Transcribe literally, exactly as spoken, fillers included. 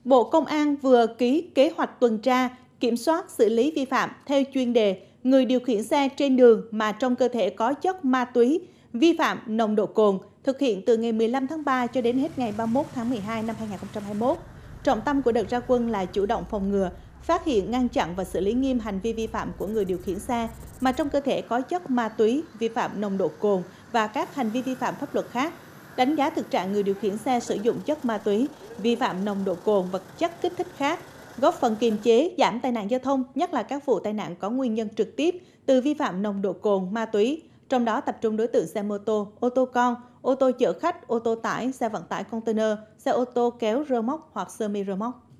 Bộ Công an vừa ký kế hoạch tuần tra, kiểm soát xử lý vi phạm theo chuyên đề người điều khiển xe trên đường mà trong cơ thể có chất ma túy, vi phạm nồng độ cồn, thực hiện từ ngày mười lăm tháng ba cho đến hết ngày ba mươi mốt tháng mười hai năm hai nghìn không trăm hai mươi mốt. Trọng tâm của đợt ra quân là chủ động phòng ngừa, phát hiện, ngăn chặn và xử lý nghiêm hành vi vi phạm của người điều khiển xe mà trong cơ thể có chất ma túy, vi phạm nồng độ cồn và các hành vi vi phạm pháp luật khác. Đánh giá thực trạng người điều khiển xe sử dụng chất ma túy, vi phạm nồng độ cồn và chất kích thích khác, góp phần kiềm chế, giảm tai nạn giao thông, nhất là các vụ tai nạn có nguyên nhân trực tiếp từ vi phạm nồng độ cồn, ma túy, trong đó tập trung đối tượng xe mô tô, ô tô con, ô tô chở khách, ô tô tải, xe vận tải container, xe ô tô kéo rơ móc hoặc semi rơ móc.